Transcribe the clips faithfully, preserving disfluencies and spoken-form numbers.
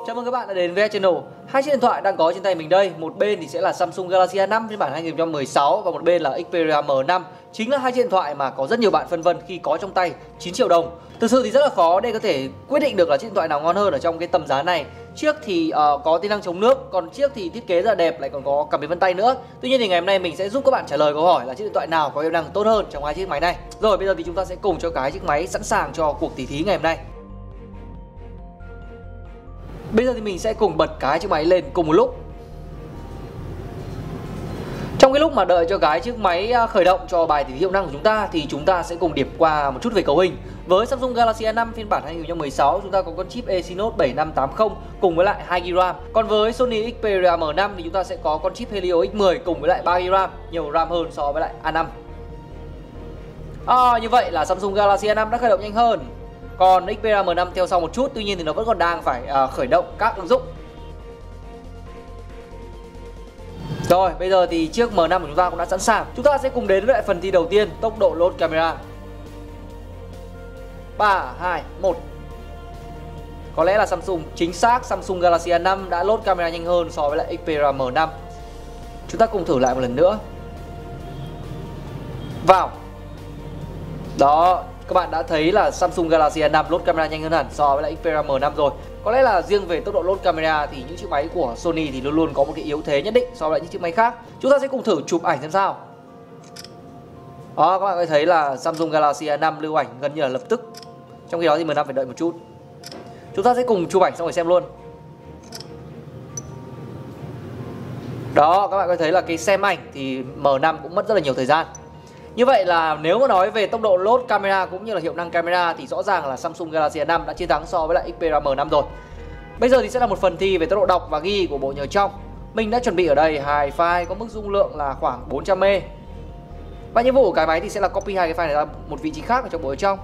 Chào mừng các bạn đã đến với Channel. Hai chiếc điện thoại đang có trên tay mình đây. Một bên thì sẽ là Samsung Galaxy A năm phiên bản hai nghìn không trăm mười sáu và một bên là Xperia M năm. Chính là hai chiếc điện thoại mà có rất nhiều bạn phân vân khi có trong tay chín triệu đồng. Thực sự thì rất là khó để có thể quyết định được là chiếc điện thoại nào ngon hơn ở trong cái tầm giá này. Chiếc thì uh, có tính năng chống nước, còn chiếc thì thiết kế rất là đẹp, lại còn có cảm biến vân tay nữa. Tuy nhiên thì ngày hôm nay mình sẽ giúp các bạn trả lời câu hỏi là chiếc điện thoại nào có hiệu năng tốt hơn trong hai chiếc máy này. Rồi bây giờ thì chúng ta sẽ cùng cho cái chiếc máy sẵn sàng cho cuộc tỉ thí ngày hôm nay. Bây giờ thì mình sẽ cùng bật cái chiếc máy lên cùng một lúc. Trong cái lúc mà đợi cho cái chiếc máy khởi động cho bài tỉ thí hiệu năng của chúng ta thì chúng ta sẽ cùng điểm qua một chút về cấu hình. Với Samsung Galaxy A năm phiên bản hai nghìn không trăm mười sáu chúng ta có con chip Exynos bảy năm tám không cùng với lại hai gi ga bai. Còn với Sony Xperia M năm thì chúng ta sẽ có con chip Helio X mười cùng với lại ba gi ga bai, nhiều RAM hơn so với lại A năm. À, như vậy là Samsung Galaxy A năm đã khởi động nhanh hơn. Còn Xperia M năm theo sau một chút, tuy nhiên thì nó vẫn còn đang phải uh, khởi động các ứng dụng. Rồi, bây giờ thì chiếc M năm của chúng ta cũng đã sẵn sàng. Chúng ta sẽ cùng đến với lại phần thi đầu tiên, tốc độ load camera. ba, hai, một. Có lẽ là Samsung, chính xác Samsung Galaxy A năm đã load camera nhanh hơn so với lại Xperia M năm. Chúng ta cùng thử lại một lần nữa. Vào. Đó, các bạn đã thấy là Samsung Galaxy A năm load camera nhanh hơn hẳn so với lại Xperia M năm rồi. Có lẽ là riêng về tốc độ load camera thì những chiếc máy của Sony thì luôn luôn có một cái yếu thế nhất định so với lại những chiếc máy khác. Chúng ta sẽ cùng thử chụp ảnh xem sao. Đó, các bạn có thấy là Samsung Galaxy A năm lưu ảnh gần như là lập tức. Trong khi đó thì M năm phải đợi một chút. Chúng ta sẽ cùng chụp ảnh xong rồi xem luôn. Đó, các bạn có thấy là cái xem ảnh thì M năm cũng mất rất là nhiều thời gian. Như vậy là nếu mà nói về tốc độ load camera cũng như là hiệu năng camera thì rõ ràng là Samsung Galaxy A năm đã chiến thắng so với lại Xperia M năm rồi. Bây giờ thì sẽ là một phần thi về tốc độ đọc và ghi của bộ nhớ trong. Mình đã chuẩn bị ở đây hai file có mức dung lượng là khoảng bốn trăm mê ga bai. Và nhiệm vụ của cái máy thì sẽ là copy hai cái file này ra một vị trí khác ở trong bộ nhớ trong.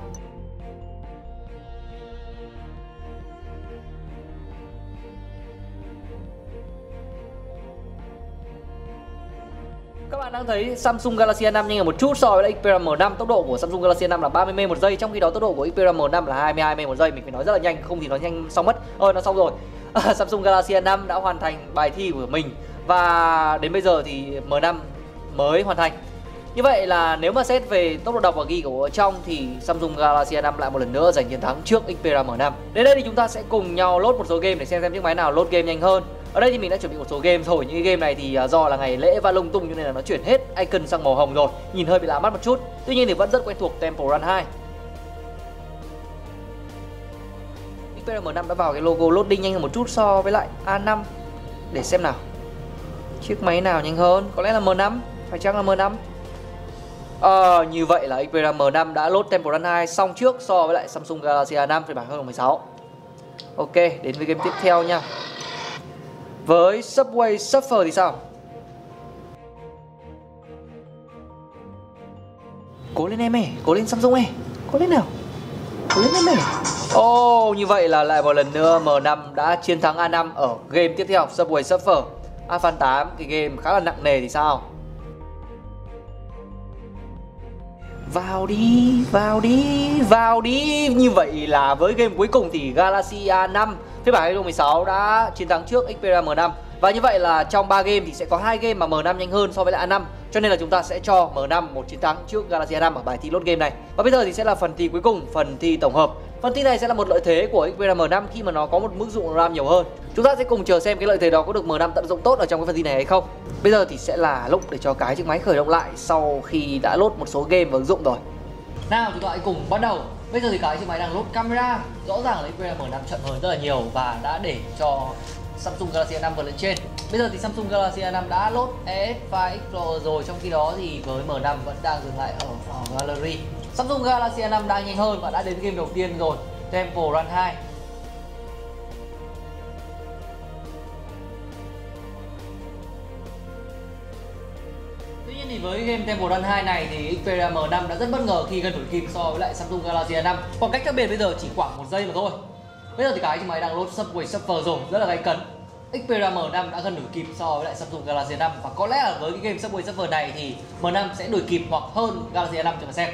Các bạn đang thấy Samsung Galaxy A năm nhanh hơn một chút so với lại Xperia M năm. Tốc độ của Samsung Galaxy A năm là ba mươi mê ga bai một giây, trong khi đó tốc độ của Xperia M năm là hai mươi hai mê ga bai một giây. Mình phải nói rất là nhanh, không thì nó nhanh xong mất. Ờ, nó xong rồi. Samsung Galaxy A năm đã hoàn thành bài thi của mình và đến bây giờ thì M năm mới hoàn thành. Như vậy là nếu mà xét về tốc độ đọc và ghi của trong thì Samsung Galaxy A năm lại một lần nữa giành chiến thắng trước Xperia M năm. Đến đây thì chúng ta sẽ cùng nhau load một số game để xem xem chiếc máy nào load game nhanh hơn. Ở đây thì mình đã chuẩn bị một số game rồi. Những cái game này thì do là ngày lễ và lung tung cho nên là nó chuyển hết icon sang màu hồng rồi, nhìn hơi bị lạ mắt một chút. Tuy nhiên thì vẫn rất quen thuộc, Temple Run hai. Xperia M năm đã vào cái logo loading nhanh hơn một chút so với lại A năm. Để xem nào, chiếc máy nào nhanh hơn? Có lẽ là M năm, phải chăng là M năm? Ờ, như vậy là Xperia M năm đã load Temple Run hai xong trước so với lại Samsung Galaxy A năm phiên bản hai nghìn không trăm mười sáu. Ok, đến với game tiếp theo nha. Với Subway Surfer thì sao? Cố lên em ơi, cố lên Samsung ơi, cố lên nào, cố lên em ơi. Ồ, oh, như vậy là lại một lần nữa M năm đã chiến thắng A năm ở game tiếp theo, Subway Surfer. Alpha tám, cái game khá là nặng nề thì sao? Vào đi, vào đi, vào đi. Như vậy là với game cuối cùng thì Galaxy A năm phiên bản hai nghìn không trăm mười sáu đã chiến thắng trước Xperia M năm. Và như vậy là trong ba game thì sẽ có hai game mà M năm nhanh hơn so với lại A năm. Cho nên là chúng ta sẽ cho M năm một chiến thắng trước Galaxy A năm ở bài thi load game này. Và bây giờ thì sẽ là phần thi cuối cùng, phần thi tổng hợp. Phần thi này sẽ là một lợi thế của Xperia M năm khi mà nó có một mức dụng RAM nhiều hơn. Chúng ta sẽ cùng chờ xem cái lợi thế đó có được M năm tận dụng tốt ở trong cái phần thi này hay không. Bây giờ thì sẽ là lúc để cho cái chiếc máy khởi động lại sau khi đã load một số game và ứng dụng rồi. Nào, chúng ta hãy cùng bắt đầu. Bây giờ thì cái chiếc máy đang load camera. Rõ ràng là Xperia M năm chậm hơn rất là nhiều và đã để cho Samsung Galaxy A năm vượt lên trên. Bây giờ thì Samsung Galaxy A năm đã load e ét File Explorer rồi, trong khi đó thì với M năm vẫn đang dừng lại ở, ở Gallery. Samsung Galaxy A năm đang nhanh hơn và đã đến game đầu tiên rồi, Temple Run hai. Tuy nhiên thì với game Temple Run hai này thì Xperia M năm đã rất bất ngờ khi gần đuổi kịp so với lại Samsung Galaxy A năm. Khoảng cách khác biệt bây giờ chỉ khoảng một giây mà thôi. Bây giờ thì cái chiếc máy đang load Subway Surfer rồi, rất là gay cấn. Xperia M năm đã gần đuổi kịp so với lại Samsung Galaxy A năm và có lẽ là với cái game Subway Surfer này thì M năm sẽ đuổi kịp hoặc hơn Galaxy A năm cho mà xem.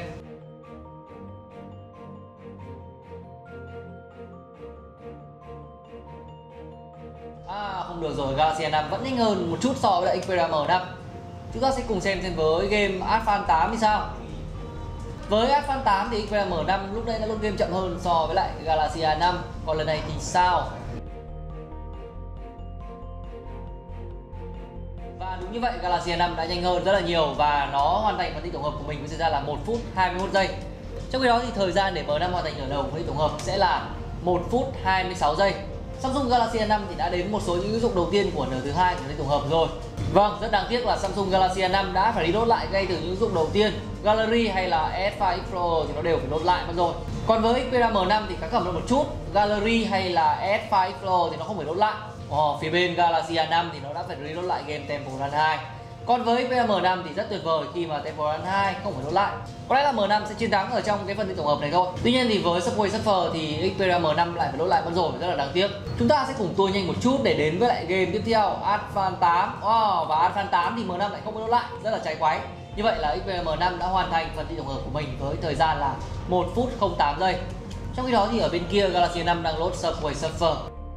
À không được rồi, Galaxy A năm vẫn nhanh hơn một chút so với lại Xperia M năm. Chúng ta sẽ cùng xem xem với game Advance tám thì sao. Với Advance tám thì Xperia M năm lúc đấy đã load game chậm hơn so với lại Galaxy A năm. Còn lần này thì sao? Và đúng như vậy, Galaxy A năm đã nhanh hơn rất là nhiều và nó hoàn thành phân tích tổng hợp của mình với thời gian là một phút hai mươi mốt giây. Trong khi đó thì thời gian để M năm hoàn thành nửa đầu phân tích tổng hợp sẽ là một phút hai mươi sáu giây. Samsung Galaxy A năm thì đã đến một số những ứng dụng đầu tiên của nửa thứ hai của phân tích tổng hợp rồi. Vâng, rất đáng tiếc là Samsung Galaxy A năm đã phải đi load lại ngay từ những ứng dụng đầu tiên. Gallery hay là S five Explorer thì nó đều phải load lại mất rồi. Còn với Xperia M năm thì khá cầm hơn một chút. Gallery hay là S five Explorer thì nó không phải load lại. Ồ, phía bên Galaxy A năm thì nó đã phải reload lại game Temple Run hai. Còn với Xperia M năm thì rất tuyệt vời khi mà Temple Run hai không phải load lại. Có lẽ là M năm sẽ chiến thắng ở trong cái phân tích tổng hợp này thôi. Tuy nhiên thì với Subway Surfer thì Xperia M năm lại phải load lại mất rồi, rất là đáng tiếc. Chúng ta sẽ cùng tua nhanh một chút để đến với lại game tiếp theo, Advance tám. Wow, và Advance tám thì M năm lại không phải load lại, rất là trái quái. Như vậy là Xperia M năm đã hoàn thành phân tích tổng hợp của mình với thời gian là một phút không tám giây. Trong khi đó thì ở bên kia Galaxy A năm đang load Subway Surfer.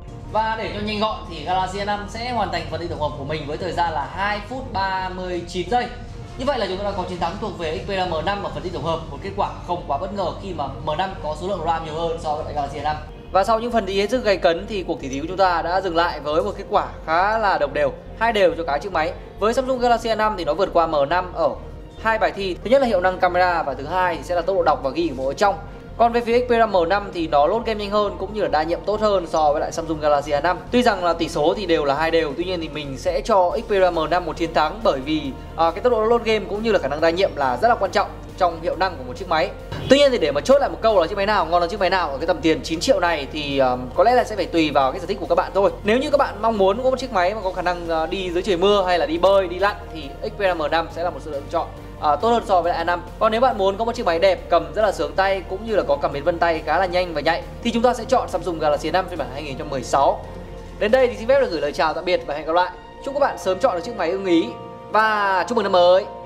Và để cho nhanh gọn thì Galaxy A năm sẽ hoàn thành phân tích tổng hợp của mình với thời gian là hai phút ba mươi chín giây. Như vậy là chúng ta đã có chiến thắng thuộc về Xperia M năm ở phân tích tổng hợp, một kết quả không quá bất ngờ khi mà M năm có số lượng RAM nhiều hơn so với Galaxy A năm. Và sau những phần thi hết sức gay cấn thì cuộc tỷ thí của chúng ta đã dừng lại với một kết quả khá là đồng đều, hai đều cho cả chiếc máy. Với Samsung Galaxy A năm thì nó vượt qua M năm ở hai bài thi. Thứ nhất là hiệu năng camera và thứ hai thì sẽ là tốc độ đọc và ghi của bộ trong. Còn về phía Xperia M năm thì nó load game nhanh hơn cũng như là đa nhiệm tốt hơn so với lại Samsung Galaxy A năm. Tuy rằng là tỷ số thì đều là hai đều, tuy nhiên thì mình sẽ cho Xperia M năm một chiến thắng bởi vì à, cái tốc độ load game cũng như là khả năng đa nhiệm là rất là quan trọng trong hiệu năng của một chiếc máy. Tuy nhiên thì để mà chốt lại một câu là chiếc máy nào ngon hơn chiếc máy nào ở cái tầm tiền chín triệu này thì um, có lẽ là sẽ phải tùy vào cái sở thích của các bạn thôi. Nếu như các bạn mong muốn có một chiếc máy mà có khả năng uh, đi dưới trời mưa hay là đi bơi, đi lặn thì Xperia M năm sẽ là một sự lựa chọn À, tốt hơn so với A năm. Còn nếu bạn muốn có một chiếc máy đẹp, cầm rất là sướng tay cũng như là có cảm biến vân tay khá là nhanh và nhạy thì chúng ta sẽ chọn Samsung Galaxy A năm phiên bản hai nghìn không trăm mười sáu. Đến đây thì xin phép được gửi lời chào tạm biệt và hẹn gặp lại. Chúc các bạn sớm chọn được chiếc máy ưng ý và chúc mừng năm mới.